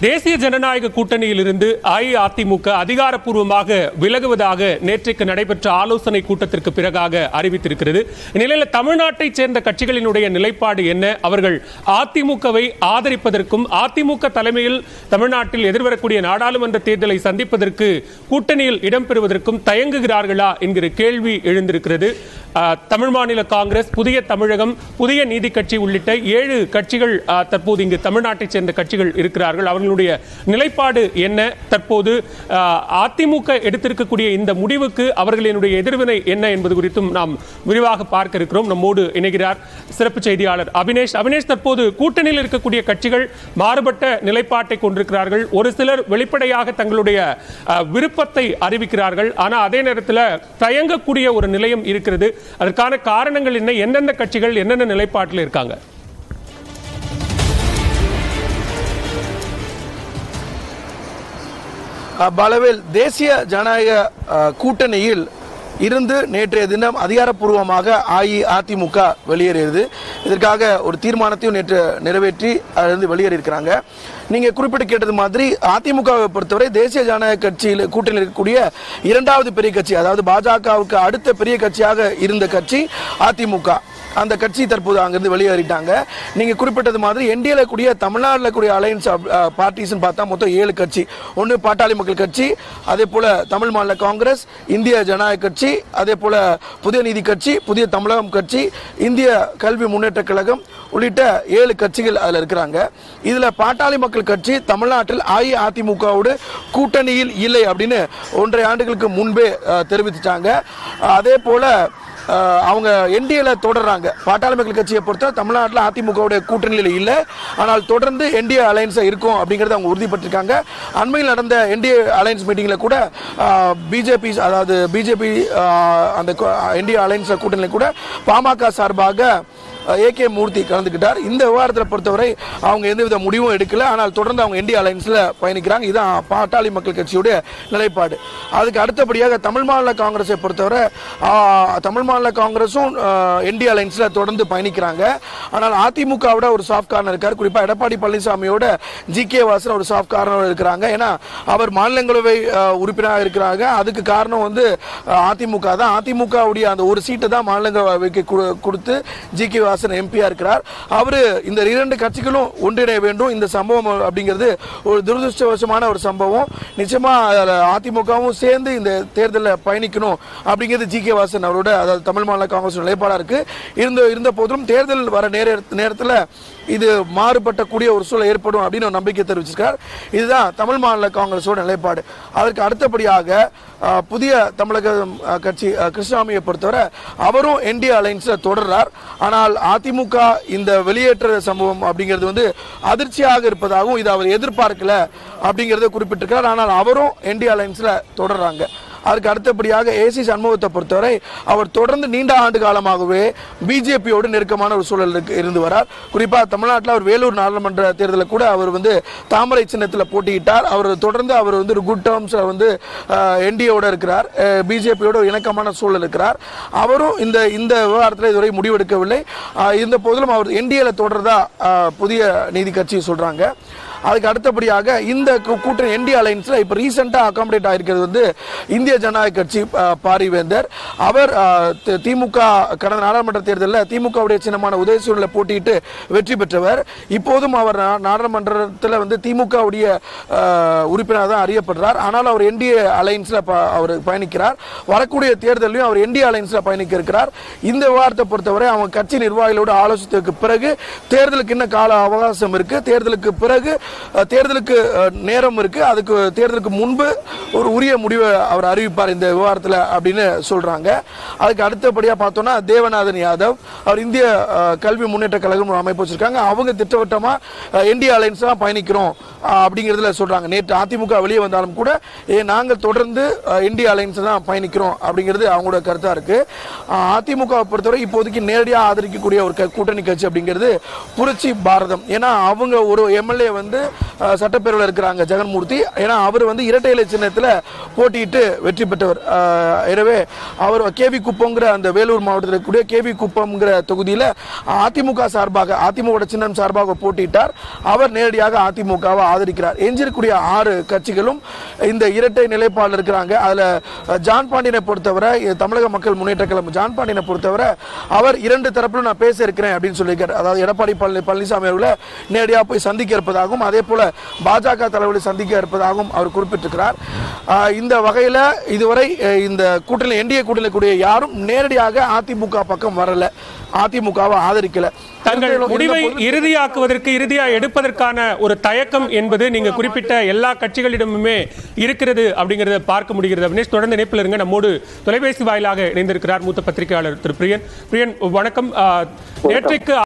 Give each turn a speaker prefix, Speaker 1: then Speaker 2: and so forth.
Speaker 1: தேசிய ஜனநாயக கூட்டணியில் இருந்து அஇஅதிமுக அதிகாரப்பூர்வமாக விலகுவதாக நேற்றைக்கு நடைபெற்ற ஆலோசனை கூட்டத்திற்கு பிறகாக அறிவித்திருக்கிறது. இந்நிலையில் தமிழ்நாட்டை சேர்ந்த கட்சிகளினுடைய நிலைப்பாடு என்ன? அவர்கள் அதிமுகவை ஆதரிப்பதற்கும் அதிமுக தலைமையில் தமிழ்நாட்டில் எதிர்வரக்கூடிய நாடாளுமன்ற தேர்தலை சந்திப்பதற்கு கூட்டணியில் இடம்பெறுவதற்கும் தயங்குகிறார்களா என்கிற கேள்வி எழுந்திருக்கிறது. தமிழ் மாநில காங்கிரஸ், புதிய தமிழகம், புதிய நீதி கட்சி உள்ளிட்ட 7 கட்சிகள் தற்போது இங்கு தமிழ்நாட்டை சேர்ந்த கட்சிகள் இருக்கிறார்கள். அவர்களுடைய நிலைப்பாடு என்ன? தற்போது அதிமுக எடுத்திருக்கக்கூடிய இந்த முடிவுக்கு அவர்களினுடைய எதிர்வினை என்ன என்பது குறித்தும் நாம் விரிவாக பார்க்க இருக்கிறோம். நம்மோடு இணைகிறார் சிறப்பு செய்தியாளர் அபினேஷ். தற்போது கூட்டணியில் இருக்கக்கூடிய கட்சிகள் மாறுபட்ட நிலைப்பாட்டை கொண்டிருக்கிறார்கள். ஒரு சிலர் வெளிப்படையாக தங்களுடைய விருப்பத்தை அறிவிக்கிறார்கள். ஆனால் அதே நேரத்தில் தயங்கக்கூடிய ஒரு நிலையம் இருக்கிறது. அதற்கான காரணங்கள் என்ன? எந்தெந்த கட்சிகள் என்னென்ன நிலைப்பாட்டில் இருக்காங்க?
Speaker 2: பலவேல் தேசிய ஜனநாயக கூட்டணியில் இருந்து நேற்றைய தினம் அதிகாரப்பூர்வமாக அஇஅதிமுக வெளியேறியது. இதற்காக ஒரு தீர்மானத்தையும் நேற்று நிறைவேற்றி அதிலிருந்து வெளியேறியிருக்கிறாங்க. நீங்க குறிப்பிட்டு கேட்டது மாதிரி அதிமுகவை பொறுத்தவரை தேசிய ஜனநாயக கட்சியில் கூட்டணியில் இருக்கக்கூடிய 2வது பெரிய கட்சி, அதாவது பாஜகவுக்கு அடுத்த பெரிய கட்சியாக இருந்த கட்சி அதிமுக. அந்த கட்சி தற்போது அங்கிருந்து வெளியேறிட்டாங்க. நீங்க குறிப்பிட்டது மாதிரி என்டிஏல கூடிய தமிழ்நாட்டில் கூடிய அலையன்ஸ் பார்ட்டிஸ் பார்த்தா மொத்தம் 7 கட்சி. ஒன்று பாட்டாளி மக்கள் கட்சி, அதே போல தமிழ் மாநில காங்கிரஸ், இந்திய ஜனநாயக கட்சி, அதே போல புதிய நீதி கட்சி, புதிய தமிழகம் கட்சி, இந்திய கல்வி முன்னேற்ற கழகம் உள்ளிட்ட 7 கட்சிகள் அதில் இருக்கிறாங்க. இதுல பாட்டாளி மக்கள் கட்சி தமிழ்நாட்டில் அஇஅதிமுகவோடு கூட்டணியில் இல்லை அப்படின்னு 1.5 ஆண்டுகளுக்கு முன்பே தெரிவித்துட்டாங்க. அதே போல அவங்க என்டிஏல தொடர்றாங்க. பாட்டாளி மக்கள் கட்சியை பொறுத்த தமிழ்நாட்டில் அதிமுகவுடைய கூட்டணியில் இல்லை, ஆனால் தொடர்ந்து என்டிஏ அலையன்ஸா இருக்கும் அப்படிங்கறத அவங்க உறுதிப்பட்டிருக்காங்க. அண்மையில் நடந்த என்டிஏ அலையன்ஸ் மீட்டிங்ல கூட பிஜேபி, அதாவது பிஜேபி அந்த என்டிஏ அலையன்ஸ் கூட்டணியில் கூட பாமக சார்பாக ஏகே மூர்த்தி கலந்துக்கிட்டார். இந்த விவகாரத்தை பொறுத்தவரை அவங்க எந்தவித முடிவும் எடுக்கல, ஆனால் தொடர்ந்து அவங்க என்டிஏ அலையன்ஸ்ல பயணிக்கிறாங்க. இதுதான் பாட்டாளி மக்கள் கட்சியுடைய நிலைப்பாடு. அதுக்கு அடுத்தபடியாக தமிழ் மாநில காங்கிரஸை பொறுத்தவரை தமிழ் மாநில காங்கிரஸும் என்டிஏ அலையன்ஸ்ல தொடர்ந்து பயணிக்கிறாங்க. ஆனால் அதிமுகவோட ஒரு சாஃப்ட் கார்னர் இருக்கார். குறிப்பா எடப்பாடி பழனிசாமியோட ஜி.கே. வாசன் ஒரு சாஃப்ட் கார்னர் இருக்கிறாங்க. ஏன்னா அவர் மாநிலங்களவை உறுப்பினராக இருக்கிறாங்க. அதுக்கு காரணம் அதிமுக தான். அதிமுகவுடைய அந்த ஒரு சீட்டை தான் மாநிலங்களவைக்கு கொடுத்து ஜி.கே. எம்பியா இருக்கிறார். அவரு இந்த 2 கட்சிகளும் ஒன்றிணைய வேண்டும். இந்த சம்பவம் அப்படிங்கிறது ஒரு துரதிருஷ்டவசமான ஒரு சம்பவம். நிச்சயமா அதிமுகவும் சேர்ந்து இந்த தேர்தலில் பயணிக்கணும் அப்படிங்கிறது ஜி.கே. வாசன் அவரோட, அதாவது தமிழ் மாநில காங்கிரஸ் நிலைப்பாடா இருக்கு. இருந்த போதிலும் தேர்தல் வர நேரத்தில் இது மாறுபட்ட கூடிய ஒரு சூழல் ஏற்படும் அப்படின்னு ஒரு நம்பிக்கை தெரிவிச்சிருக்கார். இதுதான் தமிழ் மாநில காங்கிரஸோட நிலைப்பாடு. அதற்கு அடுத்தபடியாக புதிய தமிழக கட்சி கிருஷ்ணசாமியை பொறுத்தவரை அவரும் என்டிஏ அலையன்ஸ்ல தொடர்றார். ஆனால் அதிமுக இந்த வெளியேற்ற சம்பவம் அப்படிங்கிறது அதிர்ச்சியாக இருப்பதாகவும் இது அவர் எதிர்பார்க்கல அப்படிங்கறத குறிப்பிட்டிருக்கிறார். ஆனால் அவரும் என்டிஏ அலையன்ஸ்ல தொடர்றாங்க. அதுக்கு அடுத்தபடியாக ஏசி சண்முகத்தை பொறுத்தவரை அவர் தொடர்ந்து நீண்ட ஆண்டு காலமாகவே பிஜேபியோடு நெருக்கமான ஒரு சூழல் இருந்து வரார். குறிப்பா தமிழ்நாட்டில் அவர் வேலூர் நாடாளுமன்ற தேர்தலில் கூட அவர் தாமரை சின்னத்தில் போட்டியிட்டார். அவர் தொடர்ந்து அவர் ஒரு குட் டேர்ம்ஸ் என்டிஏவோட இருக்கிறார். பிஜேபியோட ஒரு இணக்கமான சூழல் இருக்கிறார். அவரும் இந்த விவகாரத்தில் இதுவரை முடிவெடுக்கவில்லை. இந்த போதிலும் அவர் என்டிஏல தொடர்றதா புதிய நீதி கட்சி சொல்றாங்க. அதுக்கு அடுத்தபடியாக இந்த கூட்டணி என்டிஏ அலையன்ஸ்ல இப்ப ரீசெண்டா அகாமடேட் ஆயிருக்கிறது இந்திய ஜனநாயக கட்சி பாரிவேந்தர். அவர் திமுக கடந்த நாடாளுமன்ற தேர்தலில் திமுகவுடைய சின்னமான உதயசூரில் போட்டியிட்டு வெற்றி பெற்றவர். இப்போதும் அவர் நாடாளுமன்றத்தில் திமுகவுடைய உறுப்பினர் தான் அறியப்படுறார். ஆனால் அவர் என்டிஏ அலையன்ஸ்ல அவர் பயணிக்கிறார். வரக்கூடிய தேர்தலையும் அவர் என்டிஏ அலையன்ஸ்ல பயணிக்க இருக்கிறார். இந்த விவகாரத்தை பொறுத்தவரை அவங்க கட்சி நிர்வாகிகளோடு ஆலோசித்ததுக்கு பிறகு தேர்தலுக்கு இன்னும் கால அவகாசம் இருக்கு. தேர்தலுக்கு பிறகு தேர்தலுக்கு நேரம் இருக்கு. அதுக்கு தேர்தலுக்கு முன்பு ஒரு உரிய முடிவை அவர் அறிவிப்பார் இந்த விவகாரத்தில் அப்படின்னு சொல்றாங்க. அதுக்கு அடுத்தபடியா பார்த்தோம்னா தேவநாதன் யாதவ் அவர் இந்திய கல்வி முன்னேற்ற கழகம் அமைப்பு வச்சிருக்காங்க. அவங்க திட்டவட்டமா என்டிஏ அலையன்ஸ் தான் பயணிக்கிறோம் அப்படிங்கிறதுல சொல்றாங்க. நேற்று அதிமுக வெளியே வந்தாலும் கூட நாங்கள் தொடர்ந்து என்டிஏ அலையன்ஸ் தான் பயணிக்கிறோம் அப்படிங்கிறது அவங்களோட கருத்தா இருக்கு. அதிமுக பொறுத்தவரை இப்போதைக்கு நேரடியாக ஆதரிக்கக்கூடிய ஒரு கூட்டணி கட்சி அப்படிங்கிறது புரட்சி பாரதம். ஏன்னா அவங்க ஒரு எம்எல்ஏ சட்டப்பேரவையில் இருக்கிறாங்க ஜெகன்மூர்த்தி. ஏன்னா அவர் இரட்டை இலை சின்னத்தில் போட்டியிட்டு வெற்றி பெற்றவர். எனவே அவர் கேவி குப்பம்ங்கிற அந்த வேலூர் மாவட்டத்தில் இருக்கக்கூடிய கேவி குப்பம்ங்கிற தொகுதியில் அதிமுக சார்பாக அதிமுக சின்னம் சார்பாக போட்டியிட்டார். அவர் நேரடியாக அதிமுகவை ஆதரிக்கிறார். எஞ்சிருக்கூடிய 6 கட்சிகளும் இந்த இரட்டை நிலைப்பாடு இருக்கிறாங்க. அதுல ஜான் பாண்டியனை பொறுத்தவரை தமிழக மக்கள் முன்னேற்ற கழகம் ஜான் பாண்டியனை பொறுத்தவரை அவர் 2 தரப்பிலும் நான் பேச இருக்கிறேன் அப்படின்னு சொல்லியிருக்காரு. அதாவது எடப்பாடி பழனிசாமி அவர்களை நேரடியாக போய் சந்திக்க இருப்பதாகவும் அதே போல பாஜக தலைவர்களை சந்திக்க இருப்பதாகவும் அவர் குறிப்பிட்டிருக்கிறார். இந்த வகையில் இதுவரை இந்த கூட்டணி என்டிஏ கூட்டணியில் கூடிய யாரும் நேரடியாக அதிமுக பக்கம் வரல, அதிமுகவை ஆதரிக்கல.
Speaker 1: தங்கள் முடிவை இறுதியாக்குவதற்கு இறுதியா எடுப்பதற்கான ஒரு தயக்கம் என்பது நீங்க குறிப்பிட்ட எல்லா கட்சிகளிடமுமே இருக்கிறது அப்படிங்கறத பார்க்க முடிகிறது. அவினேஷ், தொடர்ந்து இணைப்பில் இருங்க. நம்மோடு தொலைபேசி வாயிலாக இணைந்திருக்கிறார் மூத்த பத்திரிகையாளர் திரு பிரியன். வணக்கம். நேற்றைக்கு